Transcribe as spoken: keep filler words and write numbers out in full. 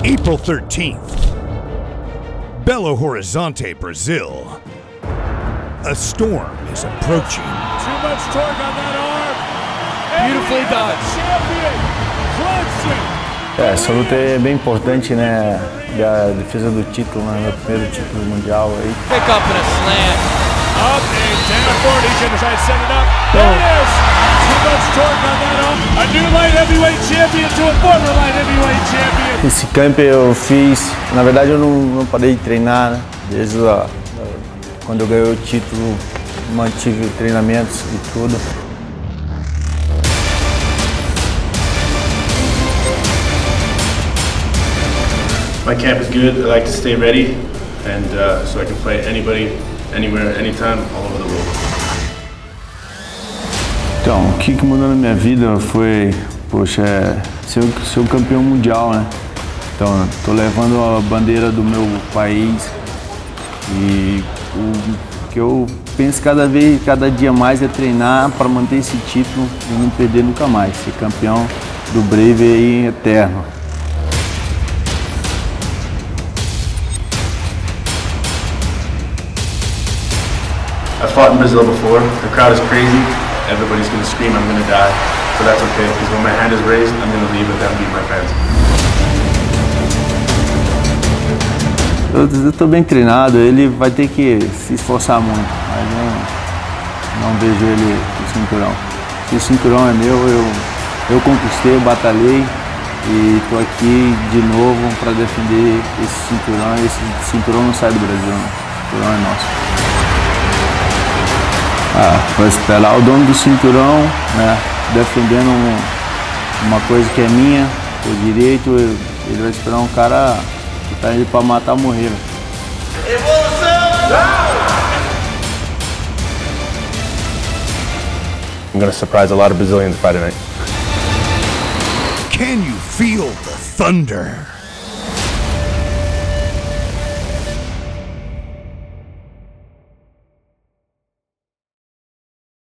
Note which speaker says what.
Speaker 1: April thirteenth, Belo, Horizonte, Brazil. A storm is approaching.
Speaker 2: Too much torque on that arm.
Speaker 3: Beautifully done.
Speaker 2: Champion, Klidson.
Speaker 4: É, essa luta é bem importante, né? Da defesa do título, né? Meu primeiro título mundial aí.
Speaker 3: Pick up and a slam.
Speaker 2: Up and down forward. He's going to try to set it up. There it is. Too much torque on that arm. A new light heavyweight champion to a former light heavyweight champion.
Speaker 4: Esse camp eu fiz, na verdade eu não, não parei de treinar, né? Desde a, quando eu ganhei o título, mantive treinamentos e tudo.
Speaker 5: My camp is good. I like to stay ready, and uh, so I can fight anybody, anywhere, anytime, all over the world.
Speaker 4: Então, o que, que mudou na minha vida foi, poxa, é ser, ser o campeão mundial, né? Então, tô levando a bandeira do meu país e o que eu penso cada vez, cada dia mais é treinar para manter esse título e não perder nunca mais, ser campeão do Brave aí eterno.
Speaker 5: I fought in Brazil before. The crowd is crazy. Everybody's going to scream, I'm going to die. But that's okay, because when my hand is raised, I'm going to leave with them and beat my fans.
Speaker 4: Eu estou bem treinado, ele vai ter que se esforçar muito, mas não, não vejo ele no cinturão. Se o cinturão é meu, eu, eu conquistei, eu batalhei e estou aqui de novo para defender esse cinturão. Esse cinturão não sai do Brasil, não. O cinturão é nosso. Ah, vou esperar o dono do cinturão, né, defendendo um, uma coisa que é minha, por direito, ele vai esperar um cara que tá indo pra matar ou morrer.
Speaker 5: I'm going to surprise a lot of Brazilians Friday night.
Speaker 1: Can you feel the thunder?